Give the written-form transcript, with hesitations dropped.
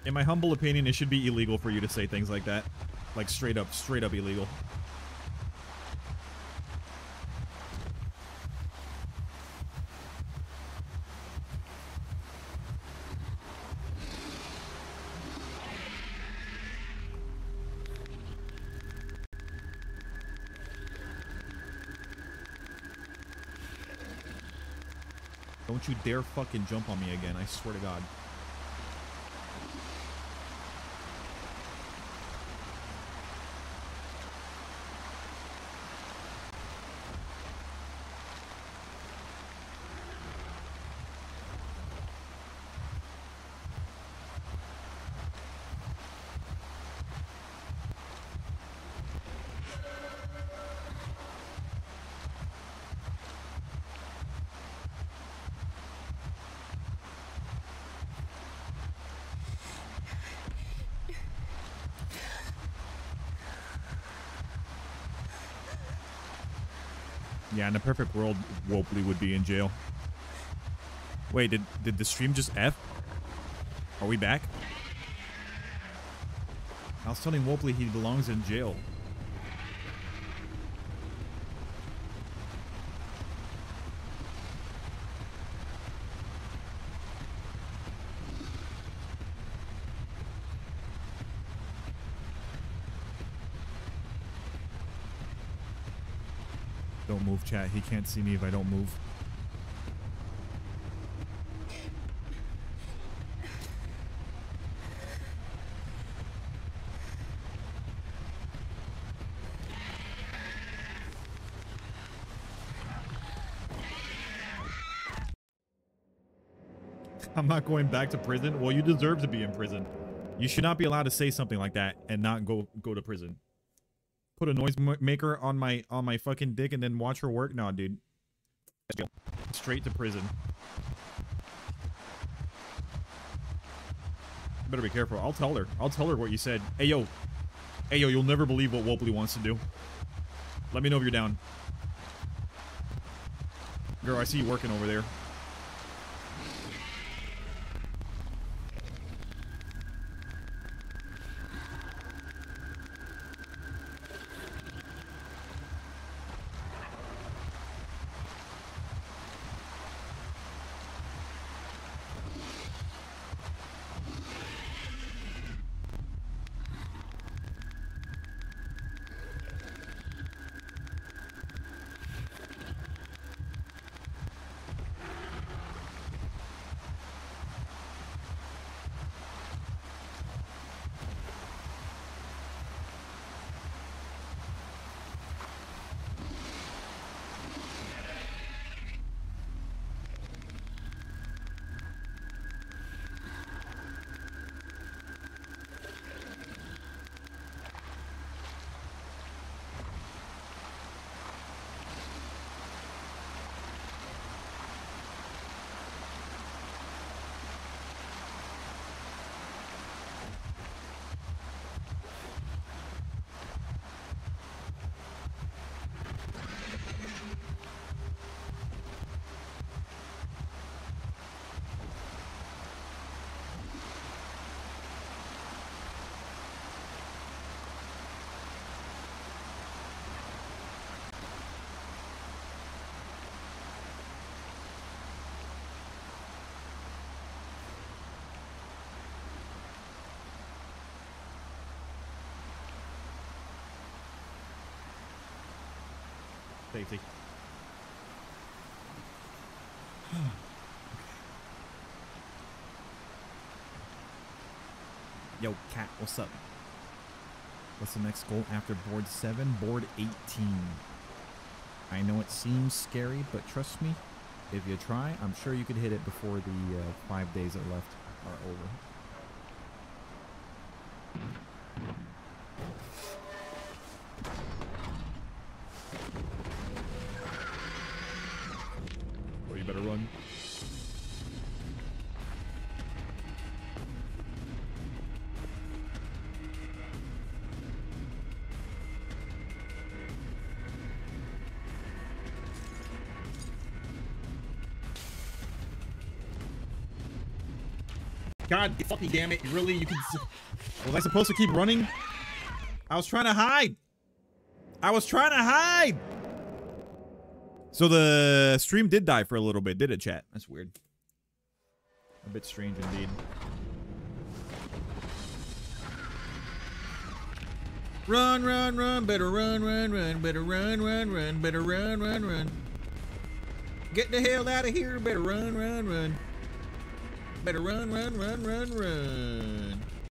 In my humble opinion, it should be illegal for you to say things like that. Like straight up illegal. Don't you dare fucking jump on me again, I swear to God. Yeah, in a perfect world, Wopley would be in jail. Wait, did the stream just F? Are we back? I was telling Wopley he belongs in jail. Don't move, chat. He can't see me if I don't move. I'm not going back to prison. Well, you deserve to be in prison. You should not be allowed to say something like that and not go to prison. Put a noise maker on my fucking dick and then watch her work? No, dude. Straight to prison. Better be careful. I'll tell her. I'll tell her what you said. Hey, yo. Hey, yo, you'll never believe what Wopley wants to do. Let me know if you're down. Girl, I see you working over there. Safety. Yo, Cat, what's up? What's the next goal after board 7? Board 18. I know it seems scary, but trust me, if you try, I'm sure you could hit it before the 5 days that left are over. Well, you better run. God fucking damn it. Really? You can... Was I supposed to keep running? I was trying to hide. I was trying to hide. So the stream did die for a little bit, did it, chat? That's weird. A bit strange indeed. Run, run, run, better run, run, run, better run, run, run, better run, run, run. Get the hell out of here, better run, run, run. Better run, run, run, run, run.